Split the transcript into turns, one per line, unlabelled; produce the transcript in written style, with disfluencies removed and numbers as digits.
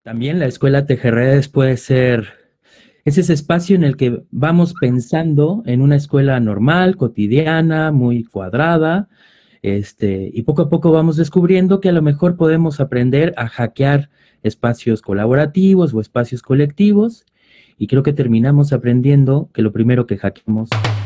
También la escuela Tejerredes puede ser, es ese espacio en el que vamos pensando en una escuela normal, cotidiana, muy cuadrada, y poco a poco vamos descubriendo que a lo mejor podemos aprender a hackear espacios colaborativos o espacios colectivos, y creo que terminamos aprendiendo que lo primero que hackeamos